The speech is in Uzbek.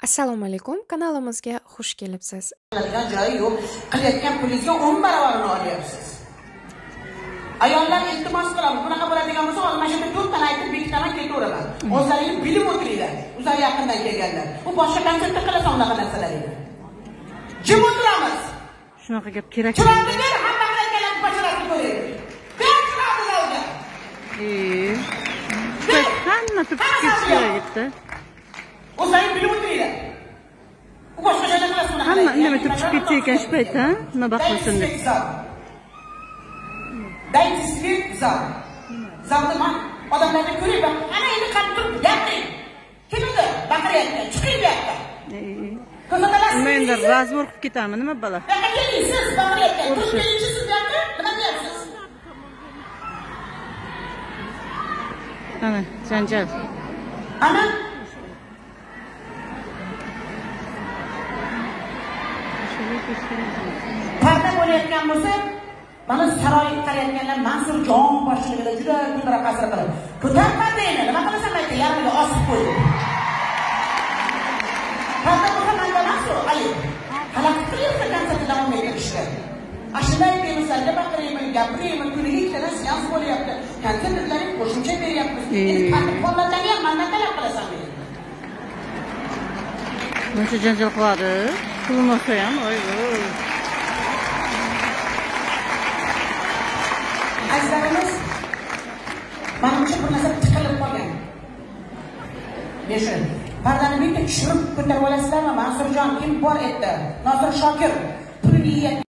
Assalomu alaykum, kanalimizga xush kelibsiz. Joyi yo'q, qilayotgan pulingizga 10 barobarini olyapsiz. Ayollar iltimos qilamiz, bunaqa bo'ladigan bo'lsa, olmashida 4 tani aytib bekitaman, ketaveraman. O'zlaringiz bilib o'tiringlar, o'zlar yaqindan kelganlar. Bu boshqa konsertda qilasan unaqa narsalarni. Jim o'tiramiz. Shunaqa gap kerak. Chiroyli ber, hamma qilayotganlarni bajarib ko'raylik. Ber chiroylilarga. Hamma turib ketish kerak edi. O'zlaringiz bilib o'tiringlar. U boshqa joyda qilasan unaqa. Hamma indamay turib chiqib ketsa ekan shu paytda, nima baqlasin deb. Daychi svet zal. Zalda men odamlarni ko'rayman. Ana endi qanday turib gapiring. Kim edi? Baqiryapti, chiqyapti. Nima endi razbor qilib ketami, nima bola? Siz baqiryapti. Turishingizchi siz gapni nima deyapsiz? Ana, janjal. Ana parda bo'layotgan bo'lsa, mana saroy qarayotganlar Mansur Jon boshchiligida juda kundra qasr qilib. Ko'tar pardani, nima qilasan aytdi, yarmiga osib qo'ydi. Parda bo'lsa manda Mansur, ayib. Xalaqit qilyapti konsertda davom ettirishga. Ashulay demislarda baqirayman, gapirayman, kuniga ikkita seans bo'lyapti. Konsertlarga qo'shimcha beryapmiz. Endi qanday qo'llardan ham mandan talab qilasan meni. Buncha janjal qiladi. Pulmasa ham, voy. Azizlarimiz, manimcha bir narsa tiqilib qolgan. Beshin, pardani bitta tushirib ko'tarib olasizlarmi? Mansurjon kim bor etdi? Nosir Shokir pulni yeyapti.